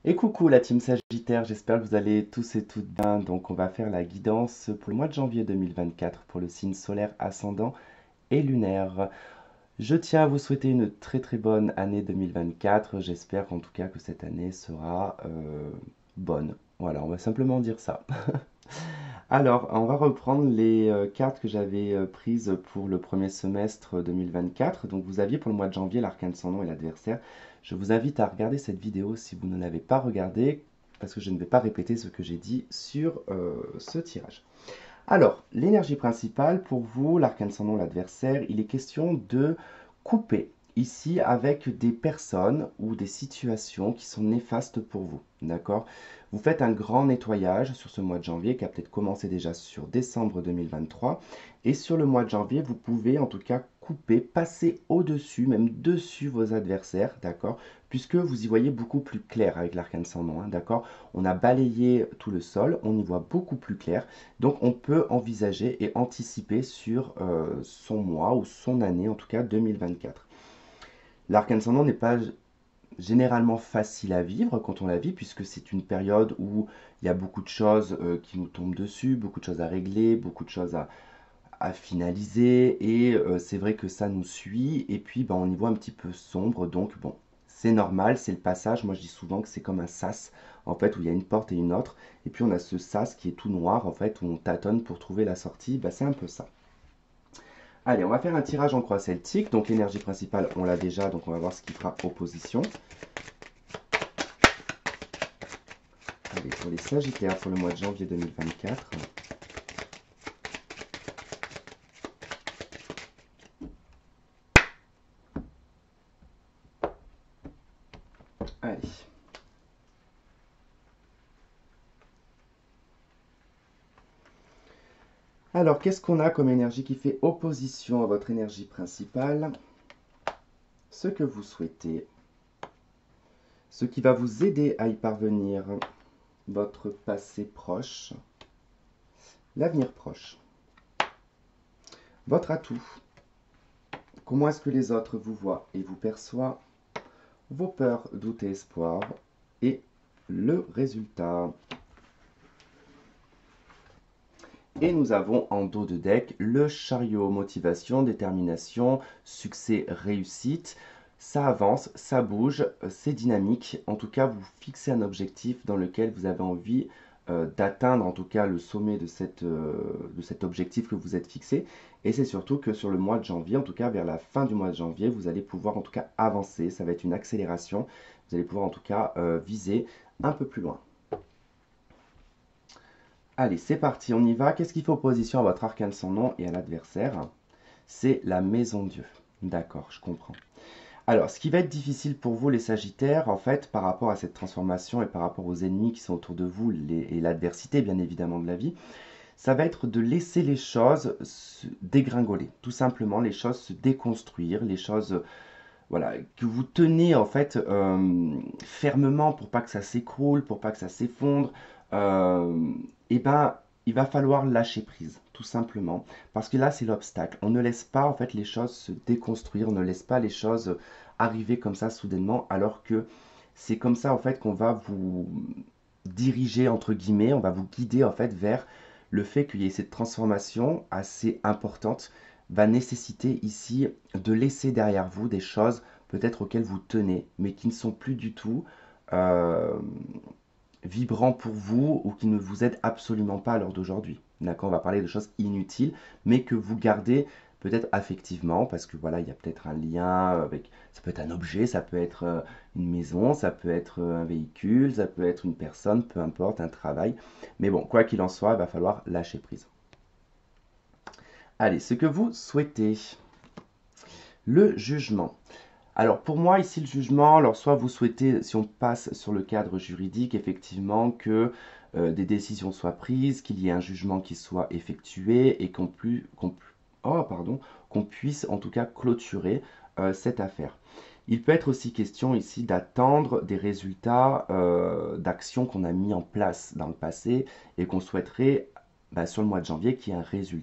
Et coucou la team Sagittaire, j'espère que vous allez tous et toutes bien. Donc on va faire la guidance pour le mois de janvier 2024 pour le signe solaire ascendant et lunaire. Je tiens à vous souhaiter une très bonne année 2024. J'espère en tout cas que cette année sera bonne. Voilà, on va simplement dire ça. Alors, on va reprendre les cartes que j'avais prises pour le premier semestre 2024. Donc, vous aviez pour le mois de janvier l'arcane sans nom et l'adversaire. Je vous invite à regarder cette vidéo si vous ne l'avez pas regardée, parce que je ne vais pas répéter ce que j'ai dit sur ce tirage. Alors, l'énergie principale pour vous, l'arcane sans nom, l'adversaire, il est question de couper ici avec des personnes ou des situations qui sont néfastes pour vous. D'accord? Vous faites un grand nettoyage sur ce mois de janvier qui a peut-être commencé déjà sur décembre 2023. Et sur le mois de janvier, vous pouvez en tout cas couper, passer au-dessus, même dessus vos adversaires, d'accord? Puisque vous y voyez beaucoup plus clair avec l'arcane sans nom, hein, d'accord? On a balayé tout le sol, on y voit beaucoup plus clair. Donc on peut envisager et anticiper sur son mois ou son année, en tout cas 2024. L'arcane ascendant n'est pas généralement facile à vivre quand on la vit, puisque c'est une période où il y a beaucoup de choses qui nous tombent dessus, beaucoup de choses à régler, beaucoup de choses à finaliser, et c'est vrai que ça nous suit, et puis ben, on y voit un petit peu sombre, donc bon, c'est normal, c'est le passage. Moi je dis souvent que c'est comme un sas, en fait, où il y a une porte et une autre, et puis on a ce sas qui est tout noir, en fait, où on tâtonne pour trouver la sortie, ben, c'est un peu ça. Allez, on va faire un tirage en croix celtique, donc l'énergie principale, on l'a déjà, donc on va voir ce qui fera opposition. Allez, pour les Sagittaires, pour le mois de janvier 2024. Allez. Alors, qu'est-ce qu'on a comme énergie qui fait opposition à votre énergie principale? Ce que vous souhaitez, ce qui va vous aider à y parvenir, votre passé proche, l'avenir proche, votre atout, comment est-ce que les autres vous voient et vous perçoivent, vos peurs, doutes et espoirs, et le résultat. Et nous avons en dos de deck le chariot, motivation, détermination, succès, réussite. Ça avance, ça bouge, c'est dynamique. En tout cas, vous fixez un objectif dans lequel vous avez envie d'atteindre en tout cas le sommet de cet objectif que vous êtes fixé. Et c'est surtout que sur le mois de janvier, en tout cas vers la fin du mois de janvier, vous allez pouvoir en tout cas avancer. Ça va être une accélération. Vous allez pouvoir en tout cas viser un peu plus loin. Allez, c'est parti, on y va. Qu'est-ce qui fait opposition à votre arcane sans nom et à l'adversaire? C'est la maison Dieu. D'accord, je comprends. Alors, ce qui va être difficile pour vous, les Sagittaires, en fait, par rapport à cette transformation et par rapport aux ennemis qui sont autour de vous et l'adversité, bien évidemment, de la vie, ça va être de laisser les choses se dégringoler. Tout simplement, les choses se déconstruire, les choses voilà, que vous tenez en fait fermement pour pas que ça s'écroule, pour pas que ça s'effondre, et ben il va falloir lâcher prise, tout simplement, parce que là c'est l'obstacle. On ne laisse pas en fait les choses se déconstruire, on ne laisse pas les choses arriver comme ça soudainement, alors que c'est comme ça en fait qu'on va vous diriger entre guillemets, on va vous guider en fait vers le fait qu'il y ait cette transformation assez importante va nécessiter ici de laisser derrière vous des choses peut-être auxquelles vous tenez, mais qui ne sont plus du tout euh, vibrants pour vous ou qui ne vous aident absolument pas à l'heure d'aujourd'hui. D'accord, on va parler de choses inutiles, mais que vous gardez peut-être affectivement, parce que voilà, il y a peut-être un lien avec, ça peut être un objet, ça peut être une maison, ça peut être un véhicule, ça peut être une personne, peu importe, un travail. Mais bon, quoi qu'il en soit, il va falloir lâcher prise. Allez, ce que vous souhaitez. Le jugement. Alors pour moi ici le jugement, alors soit vous souhaitez, si on passe sur le cadre juridique, effectivement que des décisions soient prises, qu'il y ait un jugement qui soit effectué et qu'on puisse en tout cas clôturer cette affaire. Il peut être aussi question ici d'attendre des résultats d'actions qu'on a mis en place dans le passé et qu'on souhaiterait sur le mois de janvier qu'il y ait un résultat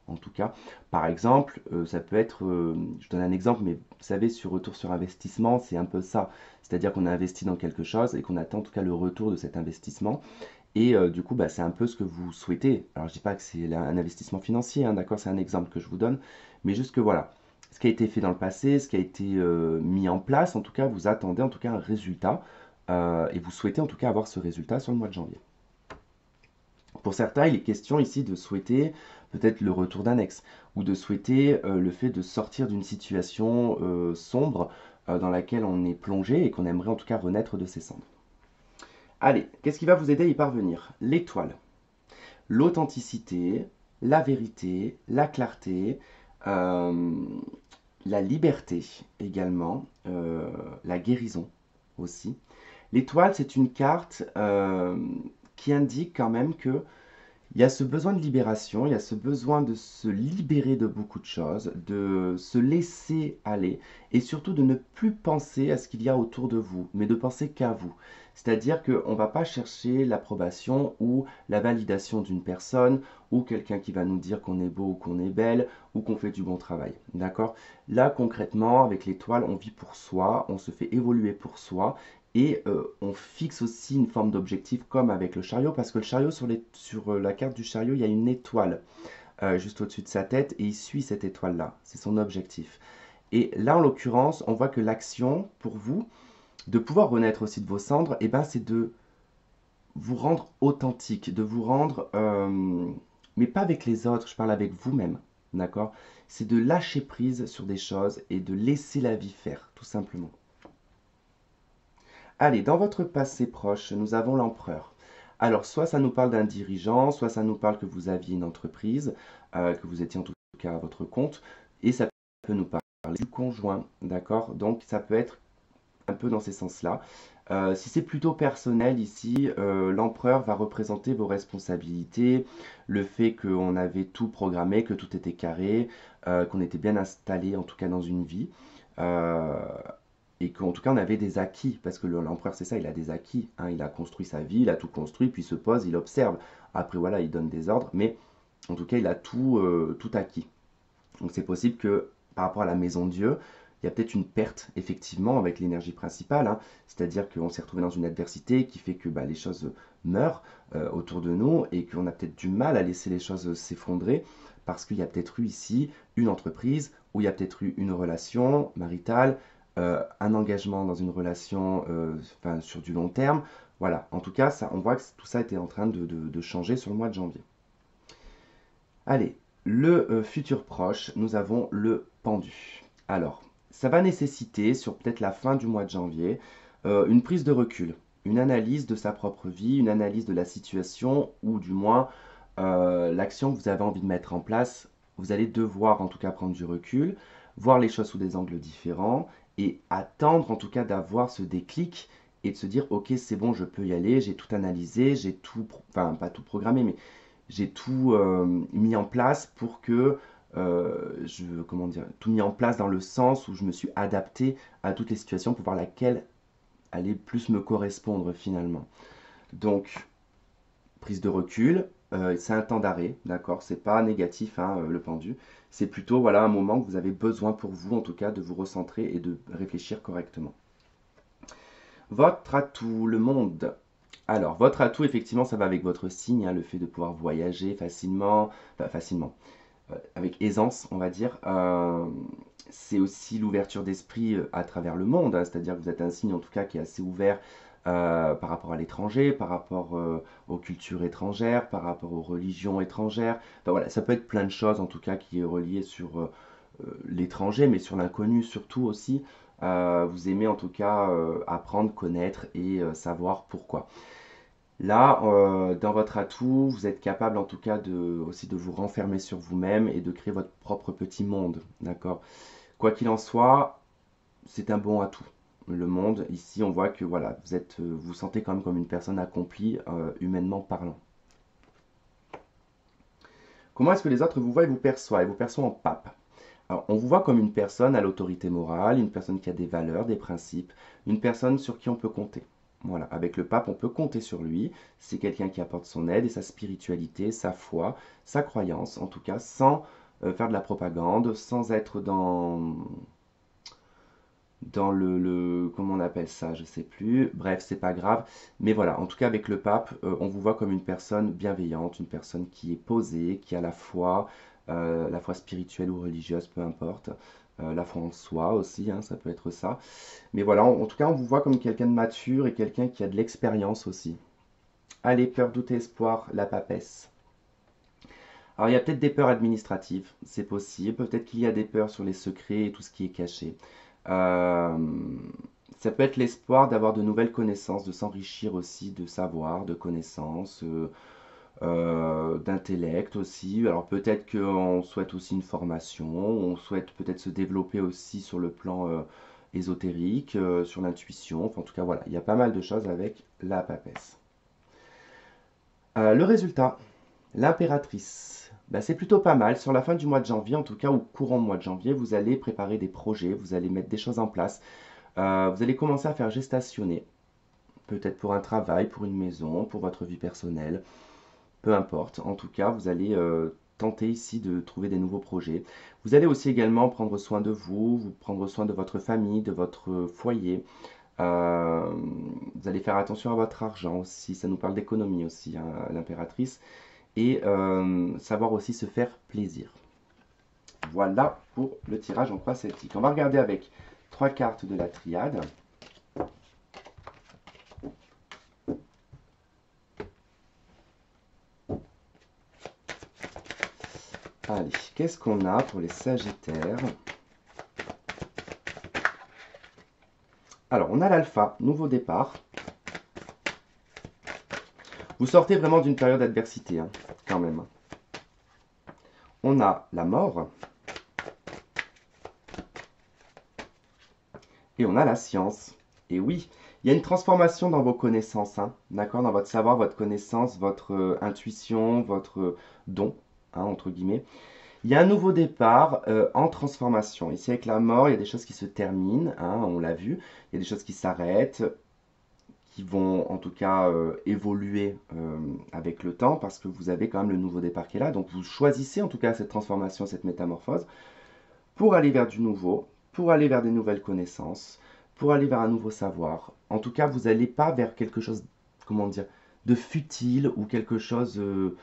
en tout cas. Par exemple, ça peut être, je donne un exemple, mais vous savez, sur retour sur investissement, c'est un peu ça. C'est-à-dire qu'on a investi dans quelque chose et qu'on attend en tout cas le retour de cet investissement. Et du coup, bah, c'est un peu ce que vous souhaitez. Alors, je dis pas que c'est un investissement financier, hein, d'accord, c'est un exemple que je vous donne, mais juste que voilà, ce qui a été fait dans le passé, ce qui a été mis en place, en tout cas, vous attendez en tout cas un résultat et vous souhaitez en tout cas avoir ce résultat sur le mois de janvier. Pour certains, il est question ici de souhaiter peut-être le retour d'un ex ou de souhaiter le fait de sortir d'une situation sombre dans laquelle on est plongé et qu'on aimerait en tout cas renaître de ses cendres. Allez, qu'est-ce qui va vous aider à y parvenir? L'étoile, l'authenticité, la vérité, la clarté, euh, la liberté également, la guérison aussi. L'étoile, c'est une carte qui indique quand même que il y a ce besoin de libération, il y a ce besoin de se libérer de beaucoup de choses, de se laisser aller et surtout de ne plus penser à ce qu'il y a autour de vous, mais de penser qu'à vous. C'est-à-dire qu'on ne va pas chercher l'approbation ou la validation d'une personne ou quelqu'un qui va nous dire qu'on est beau ou qu'on est belle ou qu'on fait du bon travail. D'accord? Là, concrètement, avec l'étoile, on vit pour soi, on se fait évoluer pour soi et on fixe aussi une forme d'objectif comme avec le chariot, parce que le chariot, sur la carte du chariot, il y a une étoile juste au-dessus de sa tête, et il suit cette étoile-là. C'est son objectif. Et là, en l'occurrence, on voit que l'action, pour vous, de pouvoir renaître aussi de vos cendres, eh ben, c'est de vous rendre authentique, de vous rendre, mais pas avec les autres, je parle avec vous-même, d'accord? C'est de lâcher prise sur des choses et de laisser la vie faire, tout simplement. Allez, dans votre passé proche, nous avons l'empereur. Alors, soit ça nous parle d'un dirigeant, soit ça nous parle que vous aviez une entreprise, que vous étiez en tout cas à votre compte, et ça peut nous parler du conjoint, d'accord? Donc, ça peut être un peu dans ces sens-là. Si c'est plutôt personnel ici, l'empereur va représenter vos responsabilités, le fait qu'on avait tout programmé, que tout était carré, qu'on était bien installé en tout cas dans une vie. Euh, et qu'en tout cas on avait des acquis, parce que l'empereur c'est ça, il a des acquis, hein, il a construit sa vie, il a tout construit, puis il se pose, il observe. Après voilà, il donne des ordres, mais en tout cas il a tout acquis. Donc c'est possible que par rapport à la maison de Dieu, il y a peut-être une perte effectivement avec l'énergie principale, hein. C'est-à-dire qu'on s'est retrouvé dans une adversité qui fait que bah, les choses meurent autour de nous et qu'on a peut-être du mal à laisser les choses s'effondrer parce qu'il y a peut-être eu ici une entreprise ou il y a peut-être eu une relation maritale, un engagement dans une relation enfin, sur du long terme. Voilà, en tout cas, ça, on voit que tout ça était en train de changer sur le mois de janvier. Allez, le futur proche, nous avons le pendu. Alors, ça va nécessiter, sur peut-être la fin du mois de janvier, une prise de recul, une analyse de sa propre vie, une analyse de la situation, ou du moins l'action que vous avez envie de mettre en place. Vous allez devoir en tout cas prendre du recul, voir les choses sous des angles différents, et attendre en tout cas d'avoir ce déclic et de se dire, ok, c'est bon, je peux y aller, j'ai tout analysé, j'ai tout, enfin pas tout programmé, mais j'ai tout mis en place pour que comment dire, tout mis en place dans le sens où je me suis adapté à toutes les situations pour voir laquelle allait plus me correspondre finalement. Donc, prise de recul, c'est un temps d'arrêt, d'accord? C'est pas négatif, hein, le pendu. C'est plutôt voilà un moment que vous avez besoin pour vous, en tout cas, de vous recentrer et de réfléchir correctement. Votre atout, le monde. Alors, votre atout, effectivement, ça va avec votre signe, hein, le fait de pouvoir voyager facilement, enfin facilement, avec aisance, on va dire. C'est aussi l'ouverture d'esprit à travers le monde, hein, c'est-à-dire que vous êtes un signe en tout cas qui est assez ouvert par rapport à l'étranger, par rapport aux cultures étrangères, par rapport aux religions étrangères. Enfin, voilà, ça peut être plein de choses en tout cas qui est relié sur l'étranger, mais sur l'inconnu surtout aussi. Vous aimez en tout cas apprendre, connaître et savoir pourquoi. Là, dans votre atout, vous êtes capable en tout cas aussi de vous renfermer sur vous-même et de créer votre propre petit monde, d'accord? Quoi qu'il en soit, c'est un bon atout. Le monde, ici, on voit que voilà, vous vous sentez quand même comme une personne accomplie, humainement parlant. Comment est-ce que les autres vous voient et vous perçoivent? Ils vous perçoivent en pape. Alors, on vous voit comme une personne à l'autorité morale, une personne qui a des valeurs, des principes, une personne sur qui on peut compter. Voilà, avec le pape, on peut compter sur lui. C'est quelqu'un qui apporte son aide et sa spiritualité, sa foi, sa croyance, en tout cas, sans faire de la propagande, sans être dans comment on appelle ça, je sais plus. Bref, c'est pas grave. Mais voilà, en tout cas, avec le pape, on vous voit comme une personne bienveillante, une personne qui est posée, qui a la foi spirituelle ou religieuse, peu importe. La foi en soi aussi, hein, ça peut être ça. Mais voilà, en tout cas, on vous voit comme quelqu'un de mature et quelqu'un qui a de l'expérience aussi. Allez, peur, doute et espoir, la papesse. Alors, il y a peut-être des peurs administratives, c'est possible. Peut-être qu'il y a des peurs sur les secrets et tout ce qui est caché. Euh, Ça peut être l'espoir d'avoir de nouvelles connaissances, de s'enrichir aussi de savoir, de connaissances, d'intellect aussi. Alors peut-être qu'on souhaite aussi une formation, on souhaite peut-être se développer aussi sur le plan ésotérique, sur l'intuition. Enfin, en tout cas, voilà, il y a pas mal de choses avec la papesse. Le résultat, l'impératrice. Ben, c'est plutôt pas mal. Sur la fin du mois de janvier, en tout cas, ou courant mois de janvier, vous allez préparer des projets, vous allez mettre des choses en place. Vous allez commencer à faire gestationner, peut-être pour un travail, pour une maison, pour votre vie personnelle, peu importe. En tout cas, vous allez tenter ici de trouver des nouveaux projets. Vous allez aussi également prendre soin de vous, prendre soin de votre famille, de votre foyer. Euh, Vous allez faire attention à votre argent aussi. Ça nous parle d'économie aussi, hein, l'impératrice. Et savoir aussi se faire plaisir. Voilà pour le tirage en croix celtique. On va regarder avec 3 cartes de la triade. Allez, qu'est-ce qu'on a pour les Sagittaires? Alors, on a l'alpha, nouveau départ. Vous sortez vraiment d'une période d'adversité, hein, quand même. On a la mort. Et on a la science. Et oui, il y a une transformation dans vos connaissances, hein, d'accord, dans votre savoir, votre connaissance, votre intuition, votre don, hein, entre guillemets. Il y a un nouveau départ en transformation. Ici, avec la mort, il y a des choses qui se terminent, hein, on l'a vu. Il y a des choses qui s'arrêtent, qui vont en tout cas évoluer avec le temps, parce que vous avez quand même le nouveau départ qui est là. Donc vous choisissez en tout cas cette transformation, cette métamorphose, pour aller vers du nouveau, pour aller vers des nouvelles connaissances, pour aller vers un nouveau savoir. En tout cas, vous n'allez pas vers quelque chose, comment dire, de futile ou quelque chose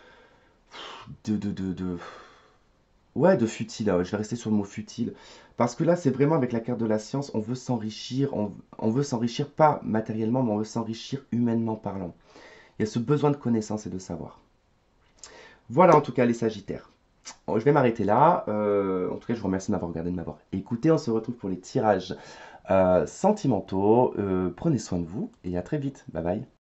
de ouais, de futile, je vais rester sur le mot futile. Parce que là, c'est vraiment avec la carte de la science, on veut s'enrichir, on veut s'enrichir pas matériellement, mais on veut s'enrichir humainement parlant. Il y a ce besoin de connaissance et de savoir. Voilà en tout cas les Sagittaires. Bon, je vais m'arrêter là. En tout cas, je vous remercie de m'avoir regardé, de m'avoir écouté. On se retrouve pour les tirages sentimentaux. Prenez soin de vous et à très vite. Bye bye.